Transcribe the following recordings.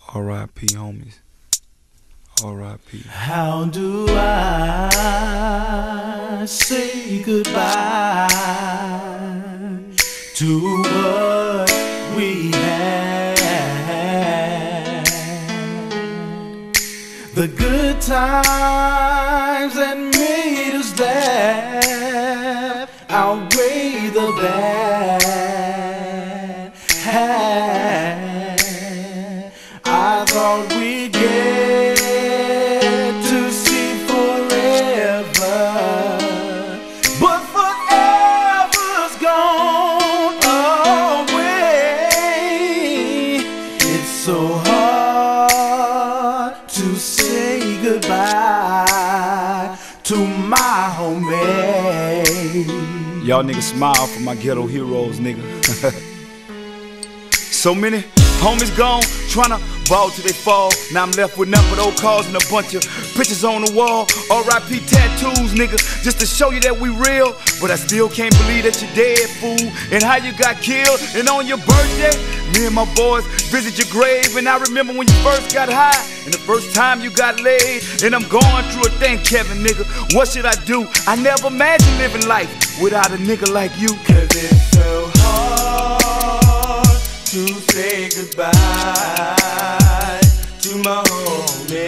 R.I.P. homies. R.I.P. How do I say goodbye to what we had? The good times that made us laugh outweigh the bad. I thought we'd get to see forever, but forever's gone away. It's so hard to say goodbye to my homie. Y'all niggas smile for my ghetto heroes, nigga. So many homies gone, tryna ball till they fall. Now I'm left with nothing but old cars and a bunch of pictures on the wall. R.I.P. tattoos, nigga, just to show you that we real. But I still can't believe that you're dead, fool, and how you got killed. And on your birthday, me and my boys visit your grave. And I remember when you first got high, and the first time you got laid. And I'm going through a thing, Kevin, nigga, what should I do? I never imagined living life without a nigga like you. Cause it's so hard to say goodbye to my homie.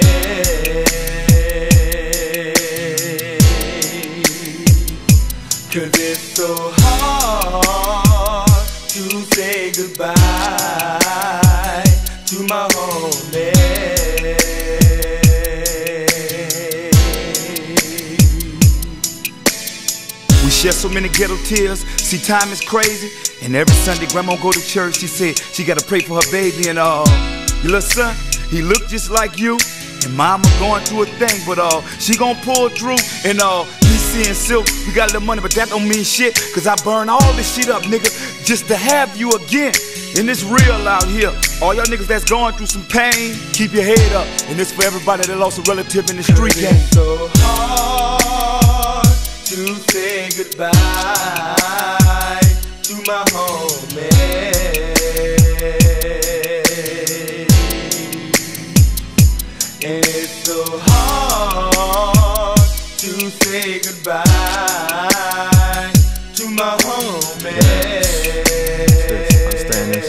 Cause it's so hard to say goodbye to my homie. We share so many ghetto tears, see time is crazy. And every Sunday grandma go to church, she said she gotta pray for her baby. And your little son, he look just like you. And mama going through a thing, but she gon' pull through. And me seeing silk, we got a little money, but that don't mean shit. Cause I burn all this shit up, nigga, just to have you again. And it's real out here. All y'all niggas that's going through some pain, keep your head up. And it's for everybody that lost a relative in the street game. It's so hard to say goodbye to my homie. And it's so hard to say goodbye to my homie. Understand this?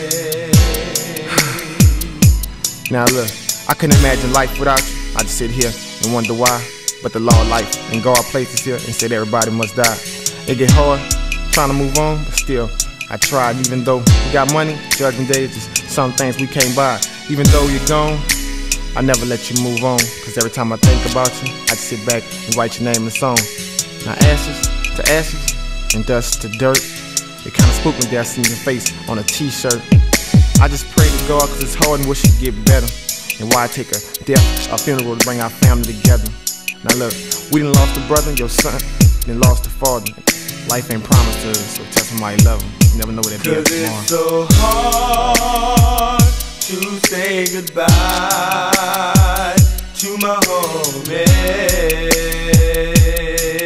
Now look, I couldn't imagine life without you. I just sit here and wonder why. But the law of life and God places here and said everybody must die. It get hard trying to move on, but still I tried. Even though we got money, judgment day is just some things we can't buy. Even though you're gone, I never let you move on. Cause every time I think about you, I just sit back and write your name in a song. Now ashes to ashes and dust to dirt. It kinda spooked me that I seen your face on a t-shirt. I just pray to God cause it's hard and wish it'd get better. And why take a death, a funeral to bring our family together? Now look, we done lost a brother, your son, then lost a father. Life ain't promised to us, so tell somebody you love them. You never know what they'll be tomorrow. It's so hard to say goodbye to my homie.